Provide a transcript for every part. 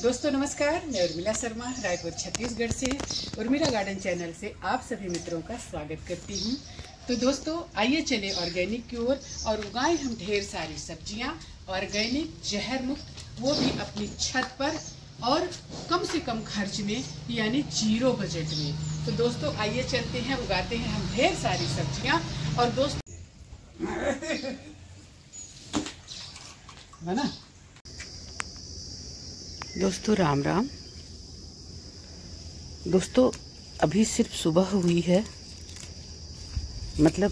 दोस्तों नमस्कार, मैं उर्मिला शर्मा रायपुर छत्तीसगढ़ से उर्मिला गार्डन चैनल से आप सभी मित्रों का स्वागत करती हूं। तो दोस्तों आइए चले ऑर्गेनिक की ओर और उगाएं हम ढेर सारी सब्जियां ऑर्गेनिक जहर मुक्त, वो भी अपनी छत पर और कम से कम खर्च में, यानी जीरो बजट में। तो दोस्तों आइए चलते हैं, उगाते हैं हम ढेर सारी सब्जियां। और दोस्तों राम राम। दोस्तों अभी सिर्फ सुबह हुई है, मतलब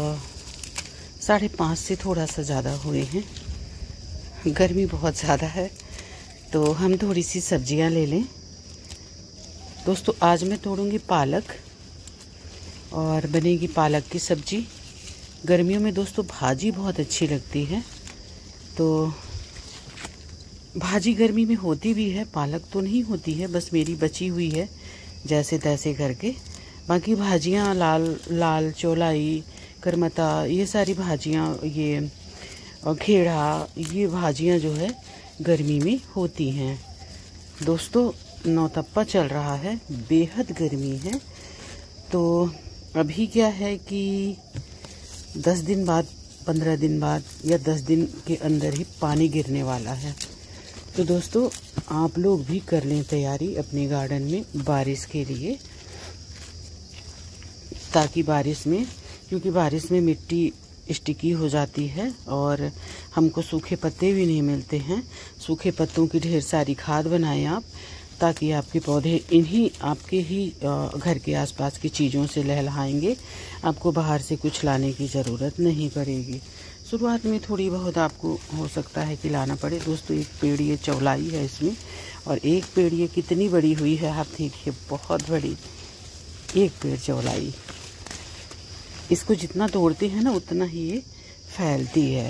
5:30 से थोड़ा सा ज़्यादा हुए हैं। गर्मी बहुत ज़्यादा है तो हम थोड़ी सी सब्जियां ले लें। दोस्तों आज मैं तोड़ूंगी पालक और बनेगी पालक की सब्जी। गर्मियों में दोस्तों भाजी बहुत अच्छी लगती है, तो भाजी गर्मी में होती भी है, पालक तो नहीं होती है, बस मेरी बची हुई है जैसे तैसे करके। बाकी भाजियाँ लाल चौलाई, करमता, ये सारी भाजियाँ, ये घेड़ा, ये भाजियाँ जो है गर्मी में होती हैं। दोस्तों नौतप्पा चल रहा है, बेहद गर्मी है। तो अभी क्या है कि 10 दिन बाद, 15 दिन बाद या 10 दिन के अंदर ही पानी गिरने वाला है। तो दोस्तों आप लोग भी कर लें तैयारी अपने गार्डन में बारिश के लिए, ताकि बारिश में, क्योंकि बारिश में मिट्टी स्टिकी हो जाती है और हमको सूखे पत्ते भी नहीं मिलते हैं। सूखे पत्तों की ढेर सारी खाद बनाएं आप, ताकि आपके पौधे इन्हीं आपके ही घर के आसपास की चीज़ों से लहलहाएंगे। आपको बाहर से कुछ लाने की ज़रूरत नहीं पड़ेगी। शुरुआत में थोड़ी बहुत आपको हो सकता है कि लाना पड़े। दोस्तों एक पेड़ ये चौलाई है इसमें, और एक पेड़ ये कितनी बड़ी हुई है आप देखिए, बहुत बड़ी एक पेड़ चौलाई। इसको जितना तोड़ते हैं ना उतना ही ये फैलती है।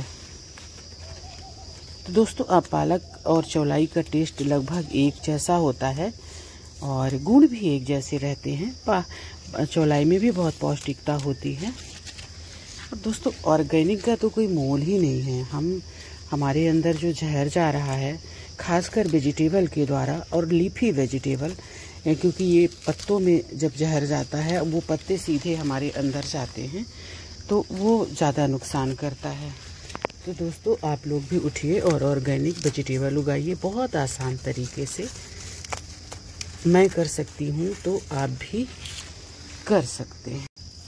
तो दोस्तों आप पालक और चौलाई का टेस्ट लगभग एक जैसा होता है और गुण भी एक जैसे रहते हैं। चौलाई में भी बहुत पौष्टिकता होती है। और दोस्तों ऑर्गेनिक का तो कोई मोल ही नहीं है। हमारे अंदर जो जहर जा रहा है, खासकर वेजिटेबल के द्वारा और लीफी वेजिटेबल, क्योंकि ये पत्तों में जब जहर जाता है वो पत्ते सीधे हमारे अंदर जाते हैं, तो वो ज़्यादा नुकसान करता है। तो दोस्तों आप लोग भी उठिए और ऑर्गेनिक वेजिटेबल उगाइए। बहुत आसान तरीके से मैं कर सकती हूँ, तो आप भी कर सकते हैं।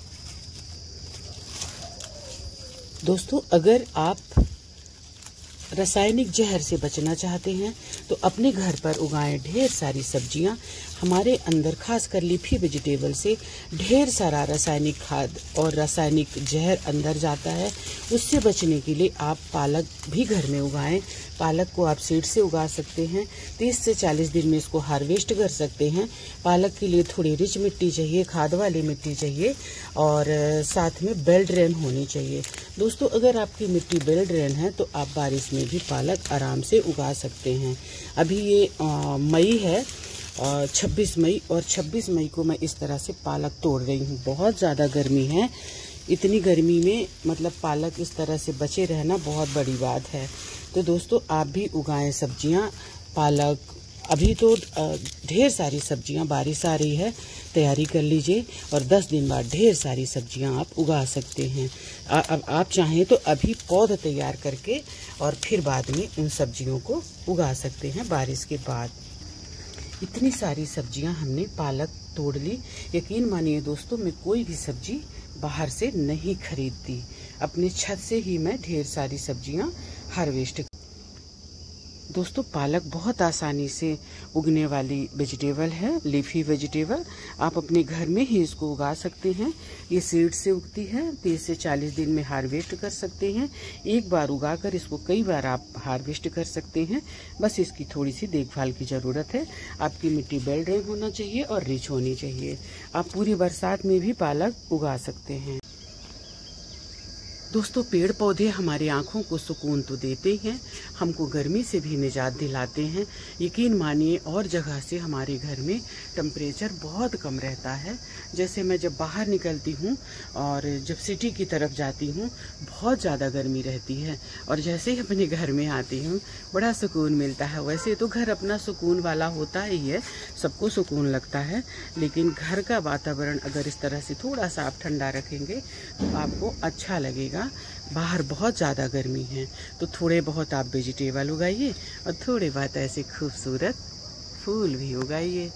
दोस्तों अगर आप रासायनिक जहर से बचना चाहते हैं तो अपने घर पर उगाएं ढेर सारी सब्जियां। हमारे अंदर खासकर लीफी वेजिटेबल से ढेर सारा रासायनिक खाद और रासायनिक जहर अंदर जाता है। उससे बचने के लिए आप पालक भी घर में उगाएं। पालक को आप सीड से उगा सकते हैं। 30 से 40 दिन में इसको हार्वेस्ट कर सकते हैं। पालक के लिए थोड़ी रिच मिट्टी चाहिए, खाद वाली मिट्टी चाहिए, और साथ में बेल ड्रेन होनी चाहिए। दोस्तों अगर आपकी मिट्टी बेल ड्रेन है तो आप बारिश में भी पालक आराम से उगा सकते हैं। अभी ये मई है, 26 मई, और 26 मई को मैं इस तरह से पालक तोड़ रही हूँ। बहुत ज़्यादा गर्मी है, इतनी गर्मी में मतलब पालक इस तरह से बचे रहना बहुत बड़ी बात है। तो दोस्तों आप भी उगाएं सब्जियां, पालक। अभी तो ढेर सारी सब्जियां, बारिश आ रही है, तैयारी कर लीजिए और 10 दिन बाद ढेर सारी सब्जियां आप उगा सकते हैं। अब आप चाहें तो अभी पौध तैयार करके और फिर बाद में उन सब्जियों को उगा सकते हैं बारिश के बाद। इतनी सारी सब्जियां हमने पालक तोड़ ली। यकीन मानिए दोस्तों मैं कोई भी सब्जी बाहर से नहीं खरीदती, अपने छत से ही मैं ढेर सारी सब्जियां हार्वेस्ट। दोस्तों पालक बहुत आसानी से उगने वाली वेजिटेबल है, लीफी वेजिटेबल। आप अपने घर में ही इसको उगा सकते हैं। ये सीड से उगती है, 30 से 40 दिन में हार्वेस्ट कर सकते हैं। एक बार उगाकर इसको कई बार आप हार्वेस्ट कर सकते हैं। बस इसकी थोड़ी सी देखभाल की ज़रूरत है। आपकी मिट्टी बेल ड्रेन होना चाहिए और रिच होनी चाहिए। आप पूरी बरसात में भी पालक उगा सकते हैं। दोस्तों पेड़ पौधे हमारे आँखों को सुकून तो देते हैं, हमको गर्मी से भी निजात दिलाते हैं। यकीन मानिए और जगह से हमारे घर में टेम्परेचर बहुत कम रहता है। जैसे मैं जब बाहर निकलती हूँ और जब सिटी की तरफ जाती हूँ बहुत ज़्यादा गर्मी रहती है, और जैसे ही अपने घर में आती हूँ बड़ा सुकून मिलता है। वैसे तो घर अपना सुकून वाला होता ही है, सबको सुकून लगता है, लेकिन घर का वातावरण अगर इस तरह से थोड़ा सा आप ठंडा रखेंगे तो आपको अच्छा लगेगा। बाहर बहुत ज़्यादा गर्मी है तो थोड़े बहुत आप वेजिटेबल उगाइए और थोड़े बहुत ऐसे खूबसूरत फूल भी उगाइए।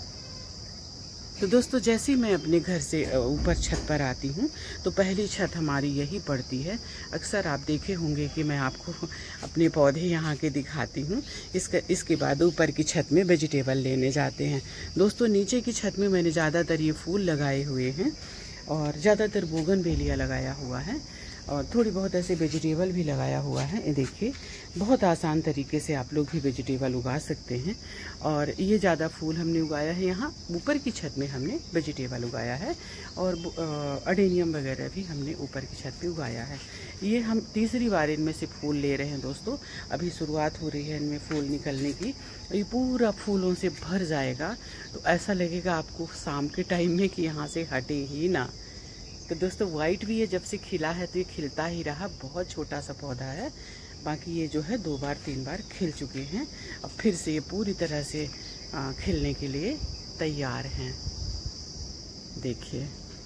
तो दोस्तों जैसे मैं अपने घर से ऊपर छत पर आती हूँ तो पहली छत हमारी यही पड़ती है। अक्सर आप देखे होंगे कि मैं आपको अपने पौधे यहाँ के दिखाती हूँ। इसके बाद ऊपर की छत में वेजिटेबल लेने जाते हैं। दोस्तों नीचे की छत में मैंने ज़्यादातर ये फूल लगाए हुए हैं और ज़्यादातर बोगनवेलिया लगाया हुआ है और थोड़ी बहुत ऐसे वेजिटेबल भी लगाया हुआ है। ये देखिए बहुत आसान तरीके से आप लोग भी वेजिटेबल उगा सकते हैं। और ये ज़्यादा फूल हमने उगाया है यहाँ ऊपर की छत में, हमने वेजिटेबल उगाया है और अडेनियम वगैरह भी हमने ऊपर की छत पे उगाया है। ये हम तीसरी बार इनमें से फूल ले रहे हैं दोस्तों। अभी शुरुआत हो रही है इनमें फूल निकलने की। ये पूरा फूलों से भर जाएगा तो ऐसा लगेगा आपको शाम के टाइम में कि यहाँ से हटे ही ना। तो दोस्तों वाइट भी ये जब से खिला है तो ये खिलता ही रहा। बहुत छोटा सा पौधा है, बाकी ये जो है 2 बार 3 बार खिल चुके हैं। अब फिर से ये पूरी तरह से खिलने के लिए तैयार हैं। देखिए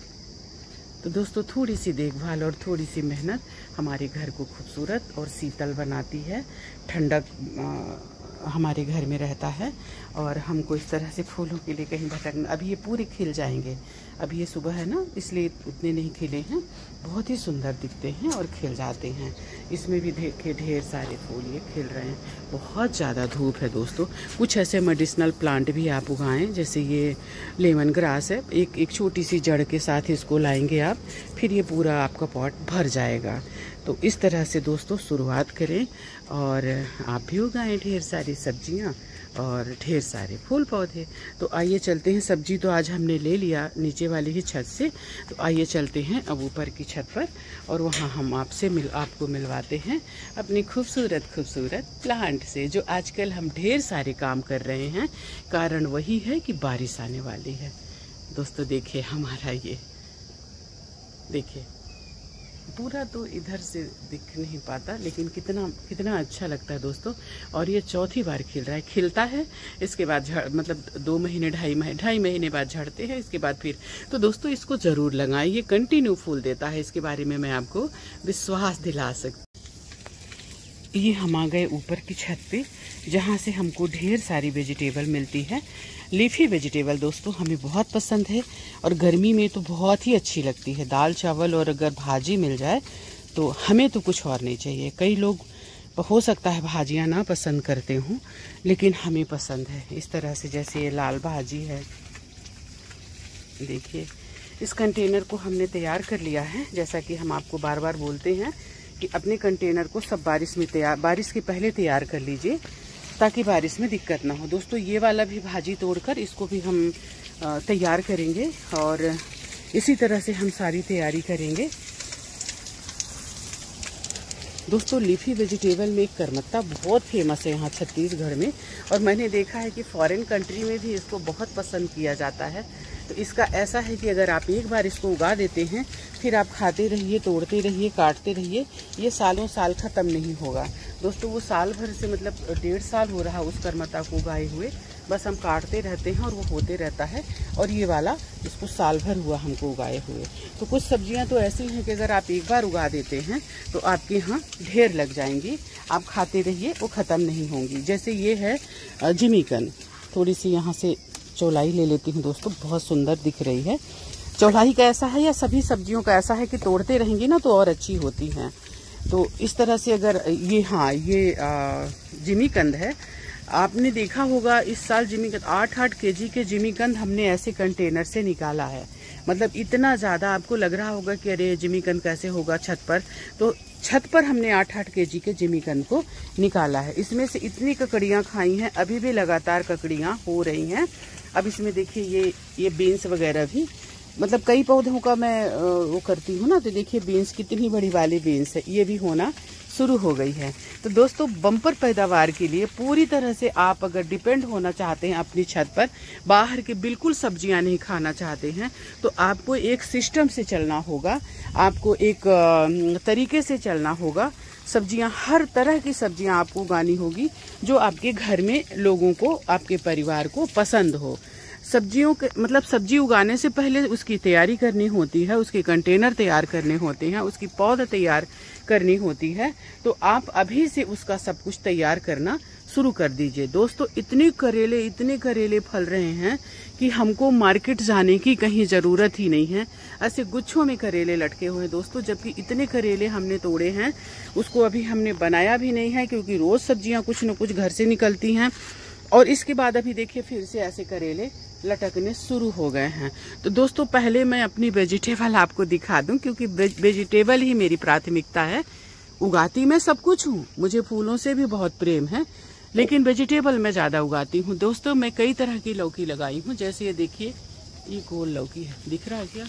तो दोस्तों थोड़ी सी देखभाल और थोड़ी सी मेहनत हमारे घर को खूबसूरत और शीतल बनाती है। ठंडक हमारे घर में रहता है और हमको इस तरह से फूलों के लिए कहीं भटकना। अभी ये पूरे खिल जाएंगे, अभी ये सुबह है ना इसलिए उतने नहीं खिले हैं। बहुत ही सुंदर दिखते हैं और खिल जाते हैं। इसमें भी देखिए ढेर सारे फूल ये खिल रहे हैं। बहुत ज़्यादा धूप है दोस्तों। कुछ ऐसे मेडिसिनल प्लांट भी आप उगाएं, जैसे ये लेमन ग्रास है। एक छोटी सी जड़ के साथ इसको लाएंगे आप, फिर ये पूरा आपका पॉट भर जाएगा। तो इस तरह से दोस्तों शुरुआत करें और आप भी उगाएं ढेर सारी सब्जियां और ढेर सारे फूल पौधे। तो आइए चलते हैं। सब्जी तो आज हमने ले लिया नीचे वाली ही छत से, तो आइए चलते हैं अब ऊपर की छत पर और वहाँ हम आपको मिलवाते हैं अपनी खूबसूरत प्लांट से, जो आजकल हम ढेर सारे काम कर रहे हैं। कारण वही है कि बारिश आने वाली है। दोस्तों देखिए हमारा ये देखिए पूरा तो इधर से दिख नहीं पाता, लेकिन कितना अच्छा लगता है दोस्तों। और ये चौथी बार खिल रहा है। खिलता है, इसके बाद मतलब 2 महीने 2.5 महीने बाद झड़ते हैं, इसके बाद फिर। तो दोस्तों इसको ज़रूर लगाएं, ये कंटिन्यू फूल देता है। इसके बारे में मैं आपको विश्वास दिला सकती। ये हम आ गए ऊपर की छत पे, जहाँ से हमको ढेर सारी वेजिटेबल मिलती है। लीफी वेजिटेबल दोस्तों हमें बहुत पसंद है और गर्मी में तो बहुत ही अच्छी लगती है। दाल चावल और अगर भाजी मिल जाए तो हमें तो कुछ और नहीं चाहिए। कई लोग हो सकता है भाजियाँ ना पसंद करते हों, लेकिन हमें पसंद है। इस तरह से जैसे ये लाल भाजी है, देखिए इस कंटेनर को हमने तैयार कर लिया है। जैसा कि हम आपको बार बार बोलते हैं कि अपने कंटेनर को सब बारिश के पहले तैयार कर लीजिए, ताकि बारिश में दिक्कत ना हो। दोस्तों ये वाला भी भाजी तोड़कर इसको भी हम तैयार करेंगे और इसी तरह से हम सारी तैयारी करेंगे। दोस्तों लीफी वेजिटेबल में करमत्ता बहुत फेमस है यहाँ छत्तीसगढ़ में, और मैंने देखा है कि फॉरेन कंट्री में भी इसको बहुत पसंद किया जाता है। तो इसका ऐसा है कि अगर आप एक बार इसको उगा देते हैं फिर आप खाते रहिए, तोड़ते रहिए, काटते रहिए, ये सालों साल ख़त्म नहीं होगा। दोस्तों वो साल भर से मतलब 1.5 साल हो रहा उस करमत्ता को उगाए हुए, बस हम काटते रहते हैं और वो होते रहता है। और ये वाला इसको साल भर हुआ हमको उगाए हुए। तो कुछ सब्जियां तो ऐसी हैं कि अगर आप एक बार उगा देते हैं तो आपके यहाँ ढेर लग जाएंगी, आप खाते रहिए, वो ख़त्म नहीं होंगी। जैसे ये है जिमीकंद। थोड़ी सी यहाँ से चौलाई ले लेती हूँ दोस्तों, बहुत सुंदर दिख रही है। चौलाई का ऐसा है या सभी सब्जियों का ऐसा है कि तोड़ते रहेंगे ना तो और अच्छी होती हैं। तो इस तरह से अगर ये जिमीकंद है, आपने देखा होगा इस साल जिमीकंद 8-8 केजी के जिमीकंद हमने ऐसे कंटेनर से निकाला है। मतलब इतना ज़्यादा आपको लग रहा होगा कि अरे जिमीकंद कैसे होगा छत पर, तो छत पर हमने 8-8 केजी के जिमीकंद को निकाला है। इसमें से इतनी ककड़ियाँ खाई हैं, अभी भी लगातार ककड़ियाँ हो रही हैं। अब इसमें देखिए ये बीन्स वगैरह भी मतलब कई पौधों का मैं वो करती हूँ ना, तो देखिए बीन्स कितनी बड़ी वाली बीन्स है, ये भी होना शुरू हो गई है। तो दोस्तों बम्पर पैदावार के लिए पूरी तरह से आप अगर डिपेंड होना चाहते हैं अपनी छत पर, बाहर के बिल्कुल सब्जियां नहीं खाना चाहते हैं, तो आपको एक सिस्टम से चलना होगा, आपको एक तरीके से चलना होगा। सब्जियां, हर तरह की सब्जियां आपको उगानी होगी जो आपके घर में लोगों को, आपके परिवार को पसंद हो। सब्जियों के मतलब सब्जी उगाने से पहले उसकी तैयारी करनी होती है, उसके कंटेनर तैयार करने होते हैं, उसकी पौध तैयार करनी होती है। तो आप अभी से उसका सब कुछ तैयार करना शुरू कर दीजिए। दोस्तों इतने करेले फल रहे हैं कि हमको मार्केट जाने की कहीं ज़रूरत ही नहीं है। ऐसे गुच्छों में करेले लटके हुए हैं दोस्तों, जबकि इतने करेले हमने तोड़े हैं, उसको अभी हमने बनाया भी नहीं है, क्योंकि रोज़ सब्जियां कुछ न कुछ घर से निकलती हैं। और इसके बाद अभी देखिए फिर से ऐसे करेले लटकने शुरू हो गए हैं। तो दोस्तों पहले मैं अपनी वेजिटेबल आपको दिखा दूं, क्योंकि वेजिटेबल ही मेरी प्राथमिकता है। उगाती मैं सब कुछ हूँ, मुझे फूलों से भी बहुत प्रेम है, लेकिन वेजिटेबल मैं ज़्यादा उगाती हूँ। दोस्तों मैं कई तरह की लौकी लगाई हूँ, जैसे ये देखिए, ये गोल लौकी है, दिख रहा है क्या?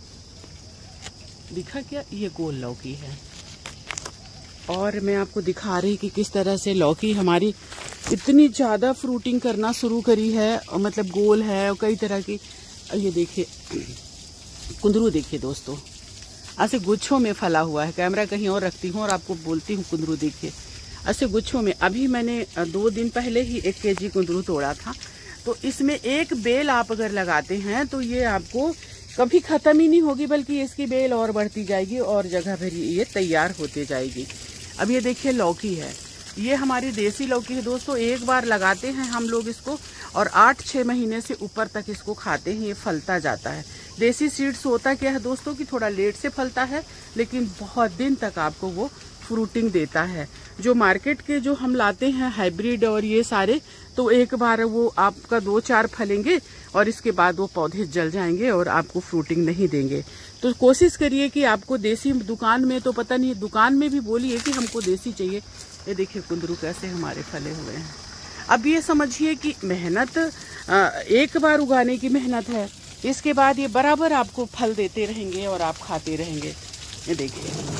दिखा क्या? ये गोल लौकी है। और मैं आपको दिखा रही कि किस तरह से लौकी हमारी इतनी ज़्यादा फ्रूटिंग करना शुरू करी है, मतलब गोल है और कई तरह की। ये देखिए कुंदरू, देखिए दोस्तों ऐसे गुच्छों में फला हुआ है। कैमरा कहीं और रखती हूँ और आपको बोलती हूँ कुंदरू देखिए ऐसे गुच्छों में। अभी मैंने 2 दिन पहले ही 1 केजी कुंदरू तोड़ा था। तो इसमें एक बेल आप अगर लगाते हैं तो ये आपको कभी ख़त्म ही नहीं होगी, बल्कि इसकी बेल और बढ़ती जाएगी और जगह भर ये तैयार होते जाएगी। अब ये देखिए लौकी है, ये हमारी देसी लौकी है दोस्तों। एक बार लगाते हैं हम लोग इसको और 8-6 महीने से ऊपर तक इसको खाते हैं, ये फलता जाता है। देसी सीड्स होता क्या है दोस्तों कि थोड़ा लेट से फलता है, लेकिन बहुत दिन तक आपको वो फ्रूटिंग देता है। जो मार्केट के जो हम लाते हैं हाइब्रिड और ये सारे, तो एक बार वो आपका 2-4 फलेंगे और इसके बाद वो पौधे जल जाएंगे और आपको फ्रूटिंग नहीं देंगे। तो कोशिश करिए कि आपको देसी, दुकान में तो पता नहीं, दुकान में भी बोलिए कि हमको देसी चाहिए। ये देखिए कुंदरू कैसे हमारे फले हुए हैं। अब ये समझिए कि मेहनत एक बार उगाने की मेहनत है, इसके बाद ये बराबर आपको फल देते रहेंगे और आप खाते रहेंगे। ये देखिए,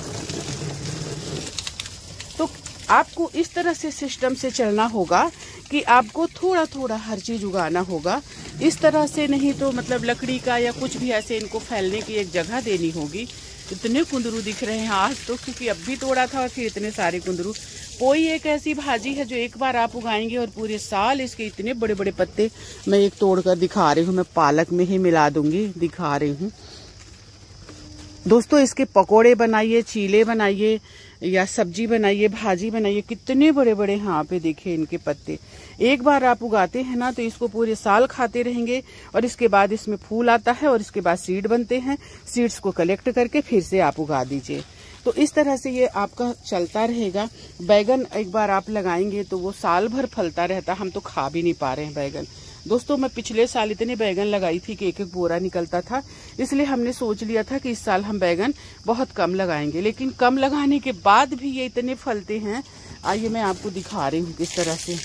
तो आपको इस तरह से सिस्टम से चलना होगा कि आपको थोड़ा थोड़ा हर चीज़ उगाना होगा। इस तरह से नहीं तो मतलब लकड़ी का या कुछ भी ऐसे इनको फैलने की एक जगह देनी होगी। इतने कुंदरू दिख रहे हैं आज तो, क्योंकि अब भी तोड़ा था और फिर इतने सारे कुंदरू। कोई एक ऐसी भाजी है जो एक बार आप उगाएंगे और पूरे साल इसके इतने बड़े बड़े पत्ते। मैं एक तोड़कर दिखा रही हूँ, मैं पालक में ही मिला दूंगी, दिखा रही हूँ दोस्तों। इसके पकोड़े बनाइए, चीले बनाइए या सब्जी बनाइए, भाजी बनाइए, कितने बड़े बड़े यहाँ पे देखिए इनके पत्ते। एक बार आप उगाते हैं ना तो इसको पूरे साल खाते रहेंगे और इसके बाद इसमें फूल आता है और इसके बाद सीड बनते हैं। सीड्स को कलेक्ट करके फिर से आप उगा दीजिए। तो इस तरह से ये आपका चलता रहेगा। बैगन एक बार आप लगाएंगे तो वो साल भर फलता रहता। हम तो खा भी नहीं पा रहे हैं बैगन दोस्तों। मैं पिछले साल इतने बैगन लगाई थी कि एक एक बोरा निकलता था, इसलिए हमने सोच लिया था कि इस साल हम बैगन बहुत कम लगाएंगे। लेकिन कम लगाने के बाद भी ये इतने फलते हैं। आइए मैं आपको दिखा रही हूँ किस तरह से।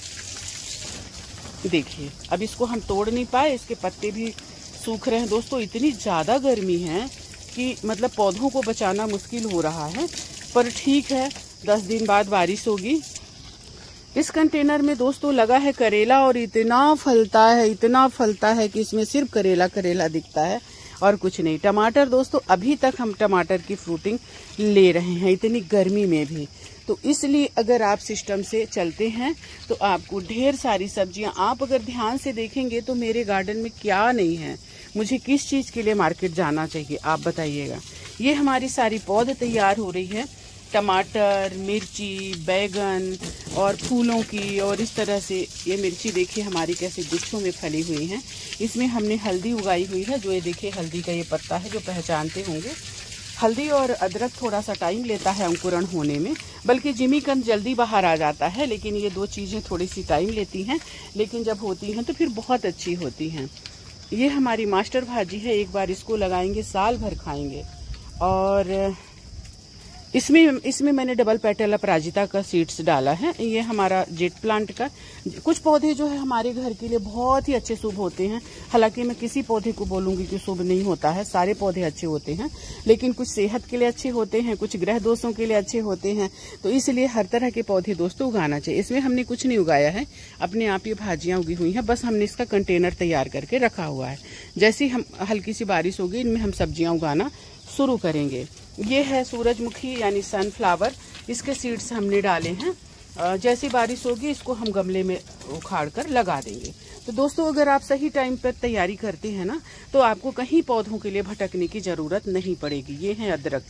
देखिए अब इसको हम तोड़ नहीं पाए, इसके पत्ते भी सूख रहे हैं दोस्तों। इतनी ज़्यादा गर्मी है कि मतलब पौधों को बचाना मुश्किल हो रहा है, पर ठीक है 10 दिन बाद बारिश होगी। इस कंटेनर में दोस्तों लगा है करेला और इतना फलता है, इतना फलता है कि इसमें सिर्फ करेला करेला दिखता है और कुछ नहीं। टमाटर दोस्तों, अभी तक हम टमाटर की फ्रूटिंग ले रहे हैं इतनी गर्मी में भी। तो इसलिए अगर आप सिस्टम से चलते हैं तो आपको ढेर सारी सब्जियां, आप अगर ध्यान से देखेंगे तो मेरे गार्डन में क्या नहीं है, मुझे किस चीज़ के लिए मार्केट जाना चाहिए आप बताइएगा। ये हमारी सारी पौध तैयार हो रही है, टमाटर, मिर्ची, बैगन और फूलों की। और इस तरह से ये मिर्ची देखिए हमारी कैसे गुच्छों में फली हुई हैं। इसमें हमने हल्दी उगाई हुई है, जो ये देखिए हल्दी का ये पत्ता है जो पहचानते होंगे। हल्दी और अदरक थोड़ा सा टाइम लेता है अंकुरण होने में, बल्कि जिमीकंद जल्दी बाहर आ जाता है, लेकिन ये 2 चीज़ें थोड़ी सी टाइम लेती हैं, लेकिन जब होती हैं तो फिर बहुत अच्छी होती हैं। ये हमारी मास्टर भाजी है, एक बार इसको लगाएंगे साल भर खाएंगे। और इसमें मैंने डबल पेटल अपराजिता का सीड्स डाला है। ये हमारा जेट प्लांट का। कुछ पौधे जो है हमारे घर के लिए बहुत ही अच्छे शुभ होते हैं। हालांकि मैं किसी पौधे को बोलूंगी कि शुभ नहीं होता है, सारे पौधे अच्छे होते हैं, लेकिन कुछ सेहत के लिए अच्छे होते हैं, कुछ ग्रह दोषों के लिए अच्छे होते हैं। तो इसलिए हर तरह के पौधे दोस्तों उगाना चाहिए। इसमें हमने कुछ नहीं उगाया है, अपने आप ये भाजियां उगी हुई हैं, बस हमने इसका कंटेनर तैयार करके रखा हुआ है। जैसे हम हल्की सी बारिश होगी, इनमें हम सब्जियां उगाना शुरू करेंगे। ये है सूरजमुखी यानी सनफ्लावर, इसके सीड्स हमने डाले हैं। जैसी बारिश होगी इसको हम गमले में उखाड़ कर लगा देंगे। तो दोस्तों अगर आप सही टाइम पर तैयारी करते हैं ना, तो आपको कहीं पौधों के लिए भटकने की जरूरत नहीं पड़ेगी। ये है अदरक।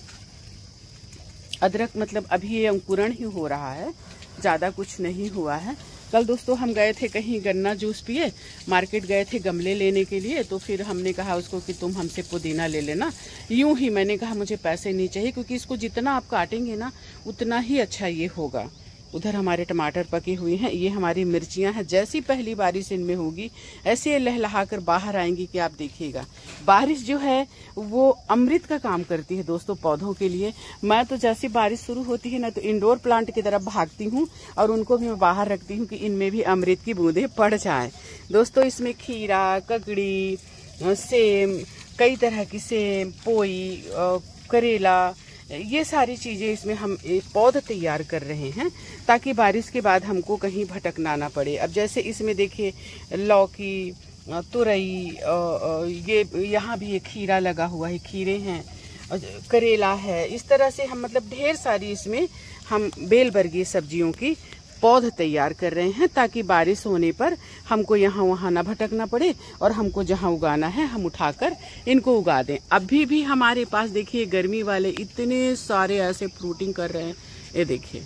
अदरक मतलब अभी ये अंकुरण ही हो रहा है, ज्यादा कुछ नहीं हुआ है। कल दोस्तों हम गए थे कहीं गन्ना जूस पिए, मार्केट गए थे गमले लेने के लिए, तो फिर हमने कहा उसको कि तुम हमसे पुदीना ले लेना। यूं ही मैंने कहा मुझे पैसे नहीं चाहिए, क्योंकि इसको जितना आप काटेंगे ना उतना ही अच्छा ये होगा। उधर हमारे टमाटर पके हुए हैं, ये हमारी मिर्चियां हैं। जैसी पहली बारिश इनमें होगी ऐसे लहलहा कर बाहर आएंगी कि आप देखिएगा। बारिश जो है वो अमृत का काम करती है दोस्तों पौधों के लिए। मैं तो जैसी बारिश शुरू होती है ना, तो इंडोर प्लांट की तरफ भागती हूँ और उनको भी मैं बाहर रखती हूँ कि इनमें भी अमृत की बूंदें पड़ जाए। दोस्तों इसमें खीरा, ककड़ी, सेम, कई तरह की सेम, पोई, करेला, ये सारी चीजें इसमें हम एक पौध तैयार कर रहे हैं, ताकि बारिश के बाद हमको कहीं भटकना ना पड़े। अब जैसे इसमें देखिए लौकी, तुरई, ये यहाँ भी एक खीरा लगा हुआ है, खीरे हैं, करेला है। इस तरह से हम मतलब ढेर सारी इसमें हम बेलवर्गीय सब्जियों की पौध तैयार कर रहे हैं, ताकि बारिश होने पर हमको यहाँ वहाँ ना भटकना पड़े और हमको जहाँ उगाना है हम उठाकर इनको उगा दें। अभी भी हमारे पास देखिए गर्मी वाले इतने सारे ऐसे फ्रूटिंग कर रहे हैं, ये देखिए।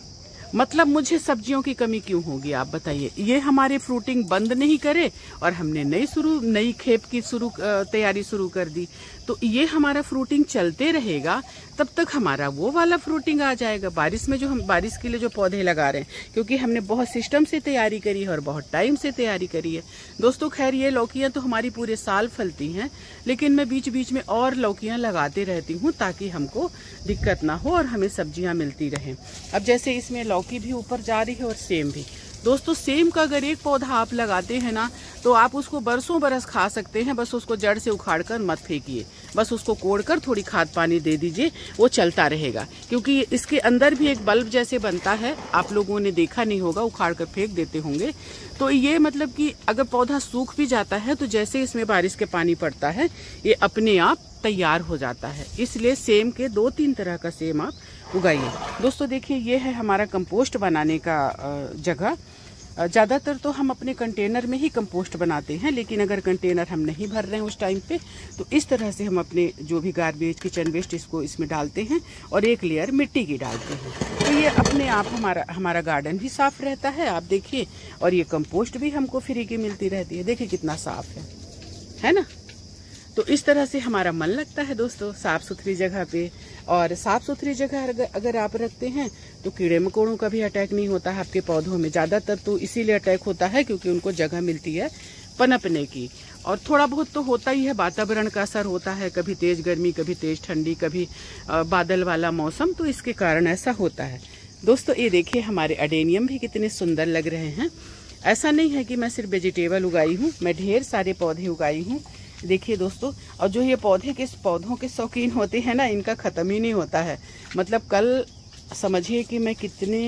मतलब मुझे सब्जियों की कमी क्यों होगी आप बताइए। ये हमारे फ्रूटिंग बंद नहीं करे और हमने नई खेप की तैयारी शुरू कर दी, तो ये हमारा फ्रूटिंग चलते रहेगा, तब तक हमारा वो वाला फ्रूटिंग आ जाएगा। बारिश में जो हम बारिश के लिए जो पौधे लगा रहे हैं, क्योंकि हमने बहुत सिस्टम से तैयारी करी है और बहुत टाइम से तैयारी करी है दोस्तों। खैर ये लौकियां तो हमारी पूरे साल फलती हैं, लेकिन मैं बीच बीच में और लौकियां लगाते रहती हूँ, ताकि हमको दिक्कत ना हो और हमें सब्जियां मिलती रहें। अब जैसे इसमें लौकी भी ऊपर जा रही है और सेम भी। दोस्तों सेम का अगर एक पौधा आप लगाते हैं ना, तो आप उसको बरसों बरस खा सकते हैं। बस उसको जड़ से उखाड़ कर मत फेंकिए, बस उसको कोड़ कर थोड़ी खाद पानी दे दीजिए, वो चलता रहेगा। क्योंकि इसके अंदर भी एक बल्ब जैसे बनता है, आप लोगों ने देखा नहीं होगा, उखाड़ कर फेंक देते होंगे। तो ये मतलब कि अगर पौधा सूख भी जाता है, तो जैसे इसमें बारिश के पानी पड़ता है, ये अपने आप तैयार हो जाता है। इसलिए सेम के 2-3 तरह का सेम आप उगाइए। दोस्तों देखिए ये है हमारा कंपोस्ट बनाने का जगह। ज़्यादातर तो हम अपने कंटेनर में ही कंपोस्ट बनाते हैं, लेकिन अगर कंटेनर हम नहीं भर रहे हैं उस टाइम पे, तो इस तरह से हम अपने जो भी गार्बेज, किचन वेस्ट, इसको इसमें डालते हैं और एक लेयर मिट्टी की डालते हैं। तो ये अपने आप हमारा गार्डन भी साफ रहता है, आप देखिए, और ये कंपोस्ट भी हमको फ्री की मिलती रहती है। देखिए कितना साफ है ना। तो इस तरह से हमारा मन लगता है दोस्तों साफ सुथरी जगह पे। और साफ सुथरी जगह अगर आप रखते हैं तो कीड़े मकोड़ों का भी अटैक नहीं होता है आपके पौधों में। ज्यादातर तो इसीलिए अटैक होता है क्योंकि उनको जगह मिलती है पनपने की। और थोड़ा बहुत तो होता ही है, वातावरण का असर होता है, कभी तेज गर्मी, कभी तेज ठंडी, कभी बादल वाला मौसम, तो इसके कारण ऐसा होता है। दोस्तों ये देखिए हमारे अडेनियम भी कितने सुंदर लग रहे हैं। ऐसा नहीं है कि मैं सिर्फ वेजिटेबल उगाई हूँ, मैं ढेर सारे पौधे उगाई हूँ। देखिए दोस्तों, और जो ये पौधों के शौकीन होते हैं ना, इनका ख़त्म ही नहीं होता है। मतलब कल समझिए कि मैं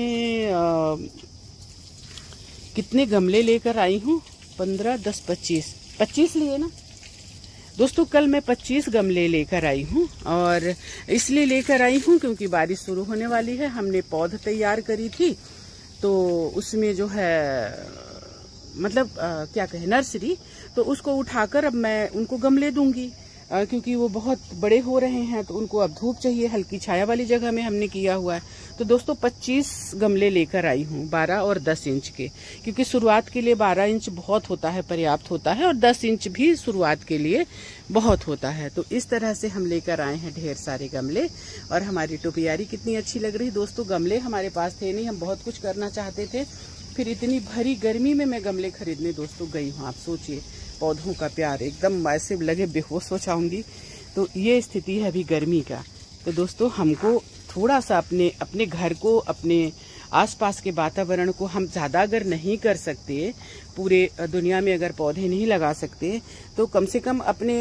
कितने गमले लेकर आई हूँ, 15, 10, 25 लिए ना दोस्तों। कल मैं 25 गमले लेकर आई हूँ, और इसलिए लेकर आई हूँ क्योंकि बारिश शुरू होने वाली है। हमने पौध तैयार करी थी, तो उसमें जो है मतलब क्या कहे, नर्सरी, तो उसको उठाकर अब मैं उनको गमले दूंगी, क्योंकि वो बहुत बड़े हो रहे हैं, तो उनको अब धूप चाहिए। हल्की छाया वाली जगह में हमने किया हुआ है। तो दोस्तों 25 गमले लेकर आई हूँ, 12 और 10 इंच के, क्योंकि शुरुआत के लिए 12 इंच बहुत होता है, पर्याप्त होता है, और 10 इंच भी शुरुआत के लिए बहुत होता है। तो इस तरह से हम लेकर आए हैं ढेर सारे गमले। और हमारी टोपियारी कितनी अच्छी लग रही दोस्तों। गमले हमारे पास थे नहीं, हम बहुत कुछ करना चाहते थे, फिर इतनी भरी गर्मी में मैं गमले खरीदने दोस्तों गई हूँ। आप सोचिए, पौधों का प्यार, एकदम ऐसे लगे बेहोश हो जाऊंगी। तो ये स्थिति है अभी गर्मी का। तो दोस्तों हमको थोड़ा सा अपने घर को, अपने आसपास के वातावरण को हम ज़्यादा अगर नहीं कर सकते, पूरे दुनिया में अगर पौधे नहीं लगा सकते, तो कम से कम अपने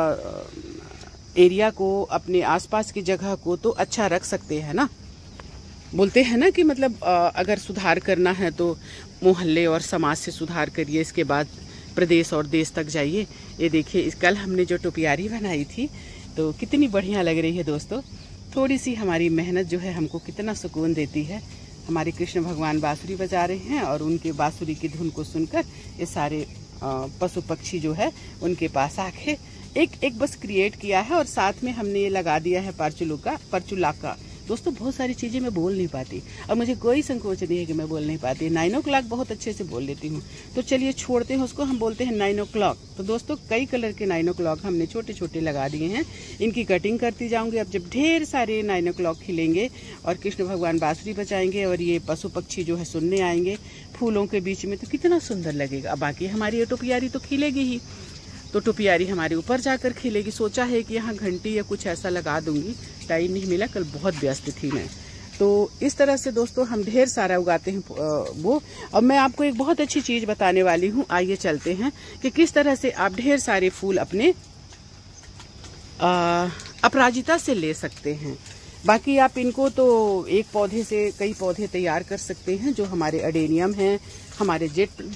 एरिया को, अपने आसपास की जगह को तो अच्छा रख सकते हैं ना। बोलते हैं ना कि मतलब अगर सुधार करना है तो मोहल्ले और समाज से सुधार करिए, इसके बाद प्रदेश और देश तक जाइए। ये देखिए, कल हमने जो टोपियारी बनाई थी तो कितनी बढ़िया लग रही है दोस्तों। थोड़ी सी हमारी मेहनत जो है हमको कितना सुकून देती है। हमारे कृष्ण भगवान बांसुरी बजा रहे हैं और उनके बांसुरी की धुन को सुनकर ये सारे पशु पक्षी जो है उनके पास आके एक बस क्रिएट किया है। और साथ में हमने ये लगा दिया है परचुलाका। दोस्तों बहुत सारी चीज़ें मैं बोल नहीं पाती और मुझे कोई संकोच नहीं है कि मैं बोल नहीं पाती। 9 o'clock बहुत अच्छे से बोल लेती हूँ। तो चलिए छोड़ते हैं उसको, हम बोलते हैं 9 o'clock। तो दोस्तों कई कलर के 9 o'clock हमने छोटे छोटे लगा दिए हैं। इनकी कटिंग करती जाऊंगी। अब जब ढेर सारे 9 o'clock खिलेंगे और कृष्ण भगवान बांसुरी बजाएंगे और ये पशु पक्षी जो है सुनने आएंगे फूलों के बीच में, तो कितना सुंदर लगेगा। बाकी हमारी ये टोपियारी तो खिलेगी ही, तो टोपियारी हमारे ऊपर जाकर खिलेगी। सोचा है कि यहाँ घंटी या कुछ ऐसा लगा दूंगी, टाइम नहीं मिला, कल बहुत व्यस्त थी मैं। तो इस तरह से दोस्तों हम ढेर सारा उगाते हैं वो। अब मैं आपको एक बहुत अच्छी चीज़ बताने वाली हूँ। आइए चलते हैं कि किस तरह से आप ढेर सारे फूल अपने अपराजिता से ले सकते हैं। बाकी आप इनको तो एक पौधे से कई पौधे तैयार कर सकते हैं, जो हमारे अडेनियम हैं, हमारे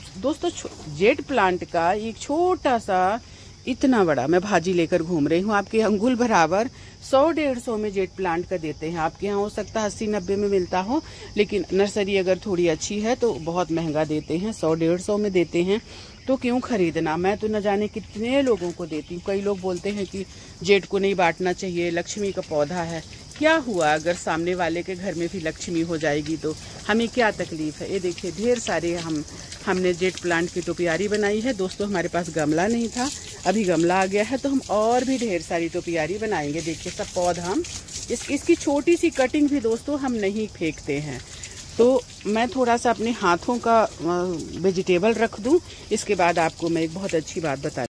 जेट प्लांट का एक छोटा सा इतना बड़ा मैं भाजी लेकर घूम रही हूँ। आपके अंगुल बराबर 100-150 में जेट प्लांट का देते हैं। आपके यहाँ हो सकता है 80-90 में मिलता हो, लेकिन नर्सरी अगर थोड़ी अच्छी है तो बहुत महंगा देते हैं, 100-150 में देते हैं। तो क्यों खरीदना, मैं तो न जाने कितने लोगों को देती हूँ। कई लोग बोलते हैं कि जेट को नहीं बांटना चाहिए, लक्ष्मी का पौधा है। क्या हुआ अगर सामने वाले के घर में भी लक्ष्मी हो जाएगी तो हमें क्या तकलीफ है। ये देखिए ढेर सारे हमने जेट प्लांट की टोपियारी बनाई है। दोस्तों हमारे पास गमला नहीं था, अभी गमला आ गया है, तो हम और भी ढेर सारी टोपियारी बनाएंगे। देखिए सब पौधा हम इसकी छोटी सी कटिंग भी दोस्तों हम नहीं फेंकते हैं। तो मैं थोड़ा सा अपने हाथों का वेजिटेबल रख दूं, इसके बाद आपको मैं एक बहुत अच्छी बात बता।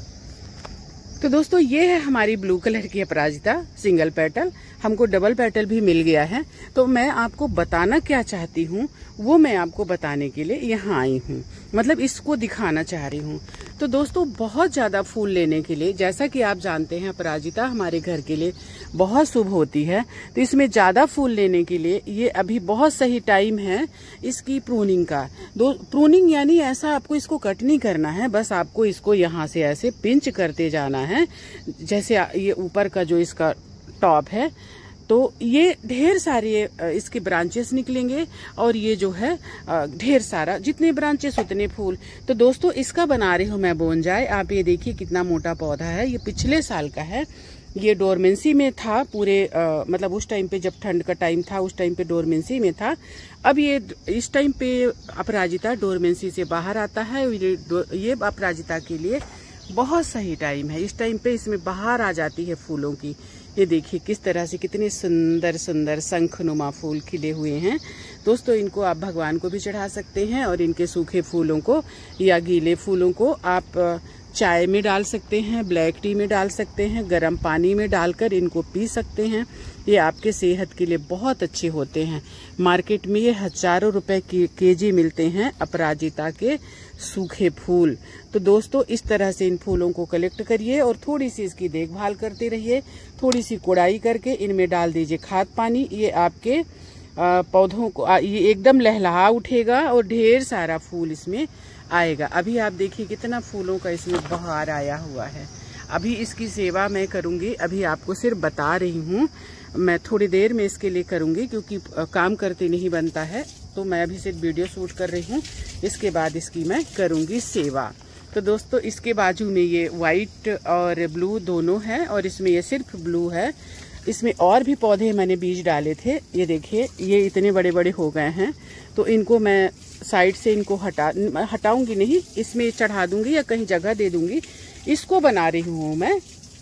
तो दोस्तों ये है हमारी ब्लू कलर की अपराजिता सिंगल पेटल। हमको डबल पेटल भी मिल गया है। तो मैं आपको बताना क्या चाहती हूँ वो मैं आपको बताने के लिए यहाँ आई हूँ, मतलब इसको दिखाना चाह रही हूँ। तो दोस्तों बहुत ज़्यादा फूल लेने के लिए, जैसा कि आप जानते हैं अपराजिता हमारे घर के लिए बहुत शुभ होती है, तो इसमें ज़्यादा फूल लेने के लिए ये अभी बहुत सही टाइम है इसकी प्रूनिंग का। प्रूनिंग यानी ऐसा आपको इसको कट नहीं करना है, बस आपको इसको यहाँ से ऐसे पिंच करते जाना है। जैसे ये ऊपर का जो इसका टॉप है, तो ये ढेर सारे इसके ब्रांचेस निकलेंगे और ये जो है ढेर सारा, जितने ब्रांचेस उतने फूल। तो दोस्तों इसका बना रही हूँ मैं बोनजाई। आप ये देखिए कितना मोटा पौधा है, ये पिछले साल का है। ये डोरमेंसी में था पूरे मतलब उस टाइम पे जब ठंड का टाइम था उस टाइम पे डोरमेंसी में था। अब ये इस टाइम पे अपराजिता डोरमेंसी से बाहर आता है। ये अपराजिता के लिए बहुत सही टाइम है। इस टाइम पे इसमें बाहर आ जाती है फूलों की। ये देखिए किस तरह से कितने सुंदर सुंदर शंखनुमा फूल खिले हुए हैं। दोस्तों इनको आप भगवान को भी चढ़ा सकते हैं और इनके सूखे फूलों को या गीले फूलों को आप चाय में डाल सकते हैं, ब्लैक टी में डाल सकते हैं, गर्म पानी में डालकर इनको पी सकते हैं। ये आपके सेहत के लिए बहुत अच्छे होते हैं। मार्केट में ये हजारों रुपए केजी मिलते हैं अपराजिता के सूखे फूल। तो दोस्तों इस तरह से इन फूलों को कलेक्ट करिए और थोड़ी सी इसकी देखभाल करते रहिए। थोड़ी सी कोड़ाई करके इनमें डाल दीजिए खाद पानी। ये आपके पौधों को ये एकदम लहलहा उठेगा और ढेर सारा फूल इसमें आएगा। अभी आप देखिए कितना फूलों का इसमें बहार आया हुआ है। अभी इसकी सेवा मैं करूंगी, अभी आपको सिर्फ बता रही हूँ। मैं थोड़ी देर में इसके लिए करूंगी क्योंकि काम करते नहीं बनता है, तो मैं अभी सिर्फ वीडियो शूट कर रही हूँ। इसके बाद इसकी मैं करूंगी सेवा। तो दोस्तों इसके बाजू में ये वाइट और ब्लू दोनों है और इसमें ये सिर्फ ब्लू है। इसमें और भी पौधे मैंने बीज डाले थे। ये देखिए ये इतने बड़े बड़े हो गए हैं, तो इनको मैं साइड से इनको हटाऊंगी नहीं, इसमें चढ़ा दूंगी या कहीं जगह दे दूंगी। इसको बना रही हूँ मैं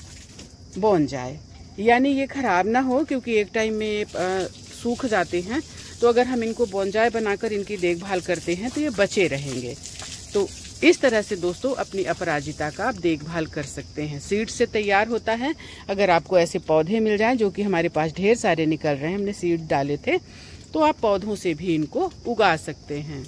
बोनजाई, यानी ये खराब ना हो, क्योंकि एक टाइम में सूख जाते हैं। तो अगर हम इनको बोनजाई बनाकर इनकी देखभाल करते हैं तो ये बचे रहेंगे। तो इस तरह से दोस्तों अपनी अपराजिता का आप देखभाल कर सकते हैं। सीड से तैयार होता है। अगर आपको ऐसे पौधे मिल जाएं, जो कि हमारे पास ढेर सारे निकल रहे हैं, हमने सीड डाले थे, तो आप पौधों से भी इनको उगा सकते हैं।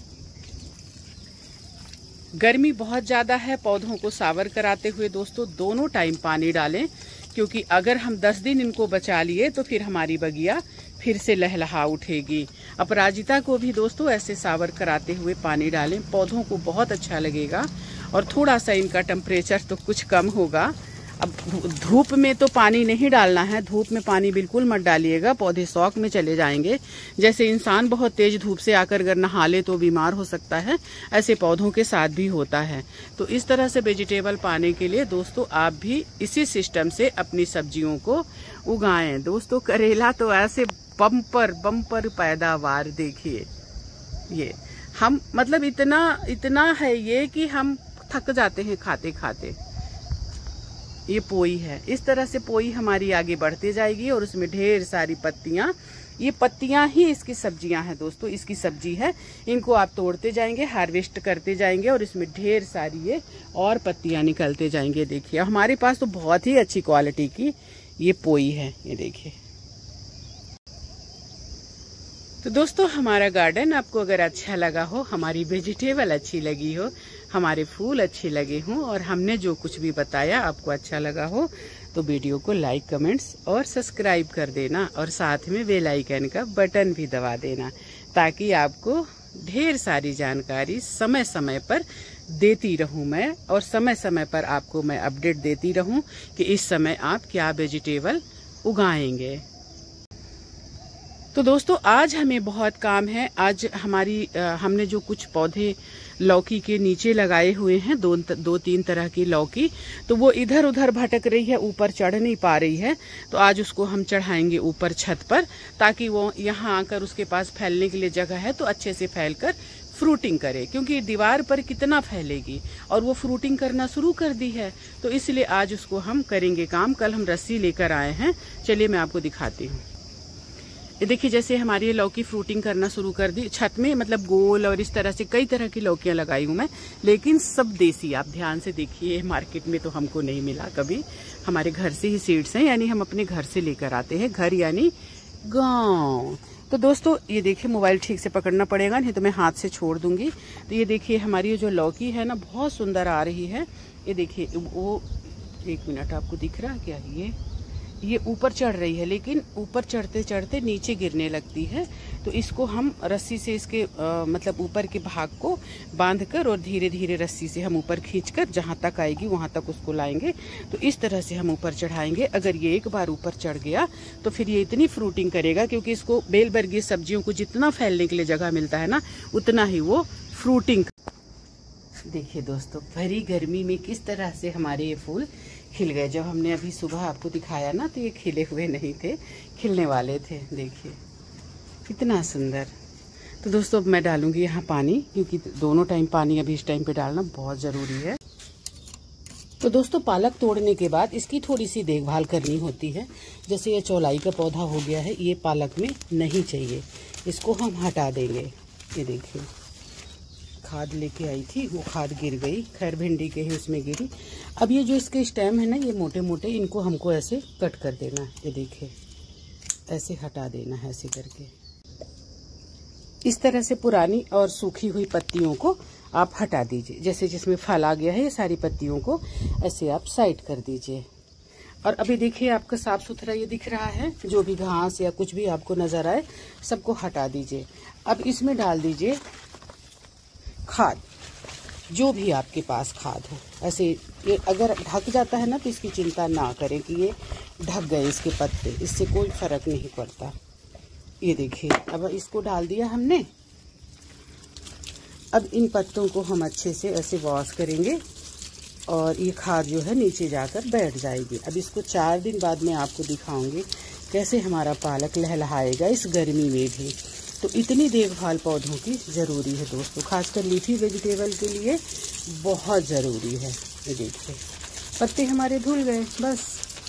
गर्मी बहुत ज़्यादा है, पौधों को सावर कराते हुए दोस्तों दोनों टाइम पानी डालें, क्योंकि अगर हम 10 दिन इनको बचा लिए तो फिर हमारी बगिया फिर से लहलहा उठेगी। अपराजिता को भी दोस्तों ऐसे सावर कराते हुए पानी डालें, पौधों को बहुत अच्छा लगेगा। और थोड़ा सा इनका टेम्परेचर तो कुछ कम होगा। अब धूप में तो पानी नहीं डालना है, धूप में पानी बिल्कुल मत डालिएगा, पौधे शौक में चले जाएंगे। जैसे इंसान बहुत तेज धूप से आकर अगर नहा ले तो बीमार हो सकता है, ऐसे पौधों के साथ भी होता है। तो इस तरह से वेजिटेबल पाने के लिए दोस्तों आप भी इसी सिस्टम से अपनी सब्जियों को उगाएं। दोस्तों करेला तो ऐसे बम्पर पैदावार, देखिए ये हम मतलब इतना है ये कि हम थक जाते हैं खाते खाते। ये पोई है, इस तरह से पोई हमारी आगे बढ़ती जाएगी और उसमें ढेर सारी पत्तियां, ये पत्तियां ही इसकी सब्जियां हैं दोस्तों, इसकी सब्जी है। इनको आप तोड़ते जाएंगे, हार्वेस्ट करते जाएंगे और इसमें ढेर सारी ये और पत्तियां निकलते जाएंगे। देखिए हमारे पास तो बहुत ही अच्छी क्वालिटी की ये पोई है, ये देखिए। तो दोस्तों हमारा गार्डन आपको अगर अच्छा लगा हो, हमारी वेजिटेबल अच्छी लगी हो, हमारे फूल अच्छे लगे हों और हमने जो कुछ भी बताया आपको अच्छा लगा हो, तो वीडियो को लाइक, कमेंट्स और सब्सक्राइब कर देना और साथ में बेल आइकन का बटन भी दबा देना, ताकि आपको ढेर सारी जानकारी समय समय पर देती रहूं मैं, और समय समय पर आपको मैं अपडेट देती रहूं कि इस समय आप क्या वेजिटेबल उगाएंगे। तो दोस्तों आज हमें बहुत काम है। आज हमने जो कुछ पौधे लौकी के नीचे लगाए हुए हैं, दो तीन तरह की लौकी, तो वो इधर उधर भटक रही है, ऊपर चढ़ नहीं पा रही है। तो आज उसको हम चढ़ाएंगे ऊपर छत पर, ताकि वो यहाँ आकर उसके पास फैलने के लिए जगह है तो अच्छे से फैलकर फ्रूटिंग करे, क्योंकि दीवार पर कितना फैलेगी, और वो फ्रूटिंग करना शुरू कर दी है। तो इसलिए आज उसको हम करेंगे काम। कल हम रस्सी लेकर आए हैं, चलिए मैं आपको दिखाती हूँ। ये देखिए जैसे हमारी लौकी फ्रूटिंग करना शुरू कर दी छत में, मतलब गोल और इस तरह से कई तरह की लौकियां लगाई हूं मैं, लेकिन सब देसी। आप ध्यान से देखिए, मार्केट में तो हमको नहीं मिला कभी, हमारे घर से ही सीड्स हैं, यानी हम अपने घर से लेकर आते हैं, घर यानी गांव। तो दोस्तों ये देखिए, मोबाइल ठीक से पकड़ना पड़ेगा नहीं तो मैं हाथ से छोड़ दूंगी। तो ये देखिए हमारी जो लौकी है ना बहुत सुंदर आ रही है। ये देखिए वो, एक मिनट, आपको दिख रहा है क्या? ये ऊपर चढ़ रही है, लेकिन ऊपर चढ़ते चढ़ते नीचे गिरने लगती है। तो इसको हम रस्सी से इसके मतलब ऊपर के भाग को बांधकर और धीरे धीरे रस्सी से हम ऊपर खींचकर जहाँ तक आएगी वहाँ तक उसको लाएंगे। तो इस तरह से हम ऊपर चढ़ाएंगे। अगर ये एक बार ऊपर चढ़ गया तो फिर ये इतनी फ्रूटिंग करेगा, क्योंकि इसको बेलबर्गीय सब्जियों को जितना फैलने के लिए जगह मिलता है ना, उतना ही वो फ्रूटिंग। देखिए दोस्तों, भरी गर्मी में किस तरह से हमारे ये फूल खिल गए। जब हमने अभी सुबह आपको दिखाया ना, तो ये खिले हुए नहीं थे, खिलने वाले थे। देखिए कितना सुंदर। तो दोस्तों अब मैं डालूंगी यहाँ पानी, क्योंकि दोनों टाइम पानी अभी इस टाइम पे डालना बहुत ज़रूरी है। तो दोस्तों पालक तोड़ने के बाद इसकी थोड़ी सी देखभाल करनी होती है। जैसे ये चौलाई का पौधा हो गया है, ये पालक में नहीं चाहिए, इसको हम हटा देंगे। ये देखिए खाद लेके आई थी, वो खाद गिर गई, खैर भिंडी के ही उसमें गिरी। अब ये जो इसके स्टेम है ना, ये मोटे मोटे, इनको हमको ऐसे कट कर देना है। ये देखिए ऐसे हटा देना है, ऐसे करके। इस तरह से पुरानी और सूखी हुई पत्तियों को आप हटा दीजिए। जैसे जिसमें फल आ गया है, ये सारी पत्तियों को ऐसे आप साइड कर दीजिए। और अभी देखिए आपका साफ सुथरा ये दिख रहा है, जो भी घास या कुछ भी आपको नजर आए सबको हटा दीजिए। अब इसमें डाल दीजिए खाद, जो भी आपके पास खाद हो। ऐसे ये अगर ढक जाता है ना, तो इसकी चिंता ना करें कि ये ढक गए इसके पत्ते, इससे कोई फर्क नहीं पड़ता। ये देखिए अब इसको डाल दिया हमने। अब इन पत्तों को हम अच्छे से ऐसे वॉश करेंगे और ये खाद जो है नीचे जाकर बैठ जाएगी। अब इसको 4 दिन बाद मैं आपको दिखाऊंगी कैसे हमारा पालक लहलहाएगा इस गर्मी में भी। तो इतनी देखभाल पौधों की ज़रूरी है दोस्तों, खासकर लीफी वेजिटेबल के लिए बहुत ज़रूरी है। ये देखिए पत्ते हमारे धुल गए, बस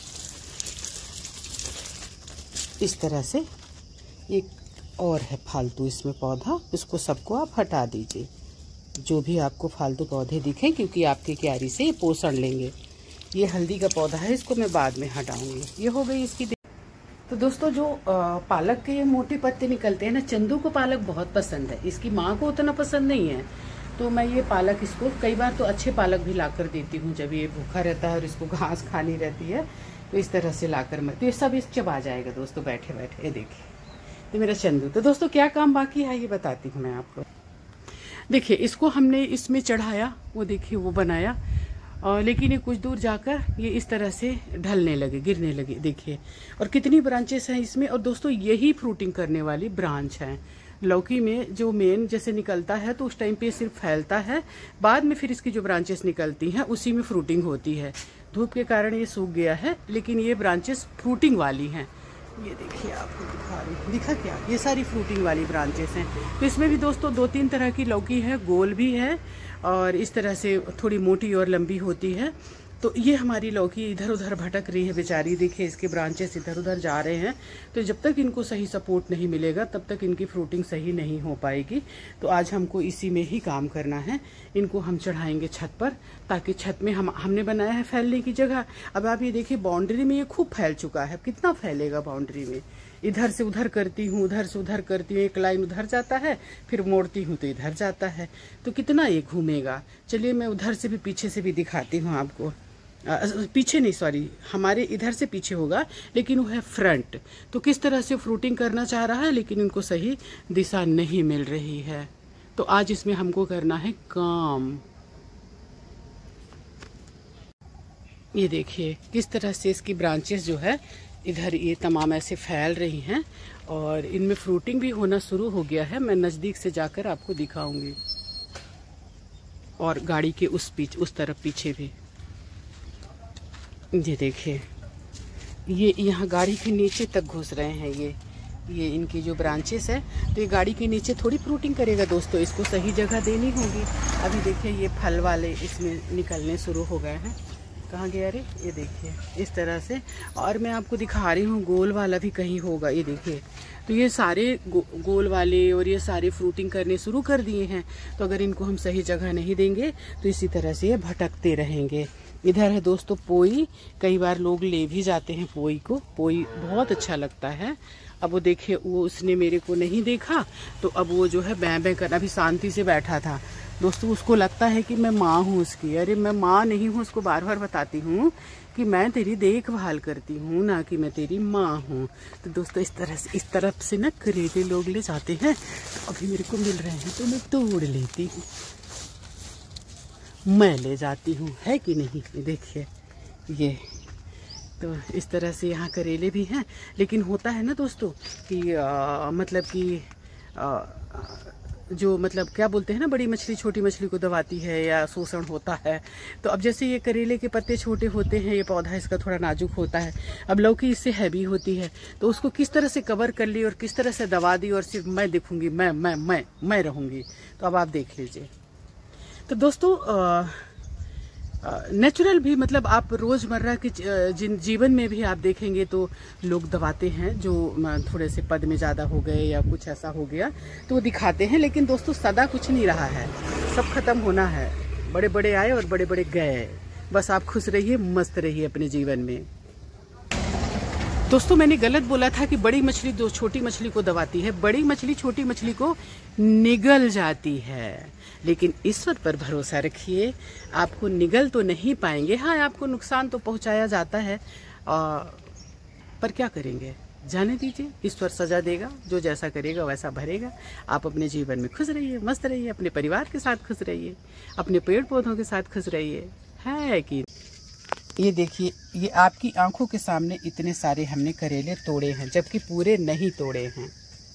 इस तरह से। एक और है फालतू इसमें पौधा, इसको सबको आप हटा दीजिए। जो भी आपको फालतू पौधे दिखें, क्योंकि आपकी क्यारी से पोषण लेंगे। ये हल्दी का पौधा है, इसको मैं बाद में हटाऊंगी। ये हो गई इसकी। तो दोस्तों जो पालक के मोटे पत्ते निकलते हैं ना, चंदू को पालक बहुत पसंद है, इसकी माँ को उतना पसंद नहीं है। तो मैं ये पालक इसको कई बार तो अच्छे पालक भी लाकर देती हूँ जब ये भूखा रहता है और इसको घास खानी रहती है, तो इस तरह से लाकर मैं, तो ये सब इस चबा जाएगा दोस्तों बैठे बैठे। ये देखिए, तो मेरा चंदू। तो दोस्तों क्या काम बाकी है ये बताती हूँ मैं आपको। देखिए, इसको हमने इसमें चढ़ाया, वो देखिए वो बनाया, लेकिन ये कुछ दूर जाकर ये इस तरह से ढलने लगे, गिरने लगे। देखिए, और कितनी ब्रांचेस हैं इसमें। और दोस्तों यही फ्रूटिंग करने वाली ब्रांच है। लौकी में जो मेन जैसे निकलता है तो उस टाइम पे सिर्फ फैलता है, बाद में फिर इसकी जो ब्रांचेस निकलती हैं उसी में फ्रूटिंग होती है। धूप के कारण ये सूख गया है, लेकिन ये ब्रांचेस फ्रूटिंग वाली हैं। ये देखिए, आपको दिखा रही, दिखा क्या, ये सारी फ्रूटिंग वाली ब्रांचेस हैं। तो इसमें भी दोस्तों 2-3 तरह की लौकी है, गोल भी है और इस तरह से थोड़ी मोटी और लंबी होती है। तो ये हमारी लौकी इधर उधर भटक रही है बेचारी। देखिए, इसके ब्रांचेस इधर उधर जा रहे हैं। तो जब तक इनको सही सपोर्ट नहीं मिलेगा तब तक इनकी फ्रूटिंग सही नहीं हो पाएगी। तो आज हमको इसी में ही काम करना है। इनको हम चढ़ाएंगे छत पर, ताकि छत में हमने बनाया है फैलने की जगह। अब आप ये देखिए, बाउंड्री में ये खूब फैल चुका है। कितना फैलेगा बाउंड्री में। इधर से उधर करती हूँ, उधर से उधर करती हूँ, एक लाइन उधर जाता है, फिर मोड़ती हूँ तो इधर जाता है। तो कितना ये घूमेगा। चलिए मैं उधर से भी, पीछे से भी दिखाती हूँ आपको। पीछे नहीं, सॉरी, हमारे इधर से पीछे होगा, लेकिन वो है फ्रंट। तो किस तरह से फ्रूटिंग करना चाह रहा है, लेकिन इनको सही दिशा नहीं मिल रही है। तो आज इसमें हमको करना है काम। ये देखिए किस तरह से इसकी ब्रांचेस जो है इधर ये तमाम ऐसे फैल रही हैं और इनमें फ्रूटिंग भी होना शुरू हो गया है। मैं नज़दीक से जाकर आपको दिखाऊंगी। और गाड़ी के उस तरफ पीछे भी ये देखिए, ये यहाँ गाड़ी के नीचे तक घुस रहे हैं। ये इनकी जो ब्रांचेस है, तो ये गाड़ी के नीचे थोड़ी फ्रूटिंग करेगा दोस्तों, इसको सही जगह देनी होगी। अभी देखिए ये फल वाले इसमें निकलने शुरू हो गए हैं। कहाँ गया रे, ये देखिए इस तरह से। और मैं आपको दिखा रही हूँ गोल वाला भी कहीं होगा। ये देखिए, तो ये सारे गोल वाले और ये सारे फ्रूटिंग करने शुरू कर दिए हैं। तो अगर इनको हम सही जगह नहीं देंगे तो इसी तरह से ये भटकते रहेंगे। इधर है दोस्तों पोई, कई बार लोग ले भी जाते हैं पोई को। पोई बहुत अच्छा लगता है। अब वो देखिए, वो उसने मेरे को नहीं देखा, तो अब वो जो है बैं बैं करना, अभी शांति से बैठा था दोस्तों। उसको लगता है कि मैं माँ हूँ उसकी। अरे मैं माँ नहीं हूँ, उसको बार बार बताती हूँ कि मैं तेरी देखभाल करती हूँ, ना कि मैं तेरी माँ हूँ। तो दोस्तों इस तरह से, इस तरफ से ना करेले लोग ले जाते हैं, तो अभी मेरे को मिल रहे हैं तो मैं तोड़ लेती हूँ, मैं ले जाती हूँ, है कि नहीं। देखिए ये तो इस तरह से यहाँ करेले भी हैं। लेकिन होता है ना दोस्तों कि मतलब कि जो मतलब क्या बोलते हैं ना, बड़ी मछली छोटी मछली को दबाती है या शोषण होता है। तो अब जैसे ये करेले के पत्ते छोटे होते हैं, ये पौधा इसका थोड़ा नाजुक होता है। अब लौकी इससे हैवी होती है, तो उसको किस तरह से कवर कर ली और किस तरह से दबा दी, और सिर्फ मैं देखूंगी, मैं रहूंगी। तो अब आप देख लीजिए। तो दोस्तों नेचुरल भी, मतलब आप रोज़मर्रा के जीवन में भी आप देखेंगे तो लोग दबाते हैं, जो थोड़े से पद में ज़्यादा हो गए या कुछ ऐसा हो गया तो वो दिखाते हैं। लेकिन दोस्तों सदा कुछ नहीं रहा है, सब खत्म होना है। बड़े बड़े आए और बड़े बड़े गए। बस आप खुश रहिए, मस्त रहिए अपने जीवन में। दोस्तों मैंने गलत बोला था कि बड़ी मछली दो छोटी मछली को दबाती है। बड़ी मछली छोटी मछली को निगल जाती है। लेकिन ईश्वर पर भरोसा रखिए, आपको निगल तो नहीं पाएंगे। हाँ, आपको नुकसान तो पहुंचाया जाता है, पर क्या करेंगे, जाने दीजिए, ईश्वर सजा देगा। जो जैसा करेगा वैसा भरेगा। आप अपने जीवन में खुश रहिए, मस्त रहिए, अपने परिवार के साथ खुश रहिए, अपने पेड़ पौधों के साथ खुश रहिए, है कि। ये देखिए, ये आपकी आंखों के सामने इतने सारे हमने करेले तोड़े हैं, जबकि पूरे नहीं तोड़े हैं।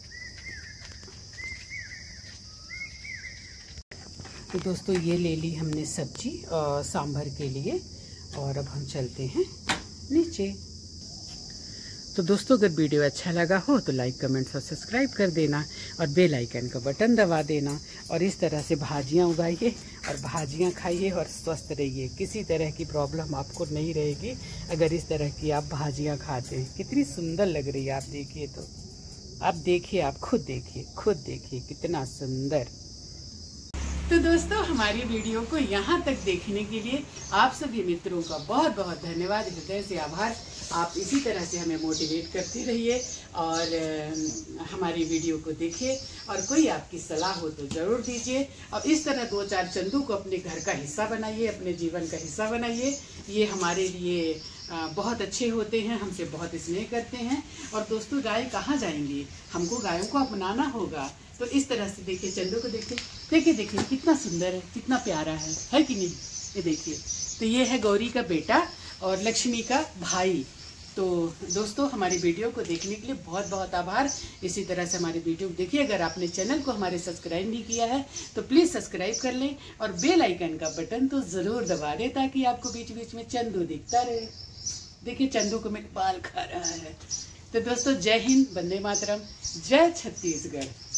तो दोस्तों ये ले ली हमने सब्जी सांभर के लिए, और अब हम चलते हैं नीचे। तो दोस्तों अगर वीडियो अच्छा लगा हो तो लाइक, कमेंट और सब्सक्राइब कर देना, और बेल आइकन का बटन दबा देना। और इस तरह से भाजियाँ उगाइए और भाजियाँ खाइए और स्वस्थ रहिए। किसी तरह की प्रॉब्लम आपको नहीं रहेगी अगर इस तरह की आप भाजियाँ खाते हैं। कितनी सुंदर लग रही है, आप देखिए। तो आप देखिए, आप खुद देखिए कितना सुंदर। तो दोस्तों, हमारी वीडियो को यहाँ तक देखने के लिए आप सभी मित्रों का बहुत बहुत धन्यवाद, हृदय से आभार। आप इसी तरह से हमें मोटिवेट करते रहिए और हमारी वीडियो को देखिए, और कोई आपकी सलाह हो तो ज़रूर दीजिए। और इस तरह 2-4 चंदू को अपने घर का हिस्सा बनाइए, अपने जीवन का हिस्सा बनाइए। ये हमारे लिए बहुत अच्छे होते हैं, हमसे बहुत स्नेह करते हैं। और दोस्तों, गाय कहाँ जाएंगी, हमको गायों को अपनाना होगा। तो इस तरह से देखिए, चंदू को देखिए, देखिए देखिए कितना सुंदर है, कितना प्यारा है कि नहीं। ये देखिए, तो ये है गौरी का बेटा और लक्ष्मी का भाई। तो दोस्तों, हमारी वीडियो को देखने के लिए बहुत बहुत आभार। इसी तरह से हमारी वीडियो देखिए। अगर आपने चैनल को हमारे सब्सक्राइब नहीं किया है तो प्लीज़ सब्सक्राइब कर लें, और बेल आइकन का बटन तो ज़रूर दबा दें, ताकि आपको बीच बीच में चंदू दिखता रहे। देखिए, चंदू को मैं बाल खा रहा है। तो दोस्तों, जय हिंद, वंदे मातरम, जय छत्तीसगढ़।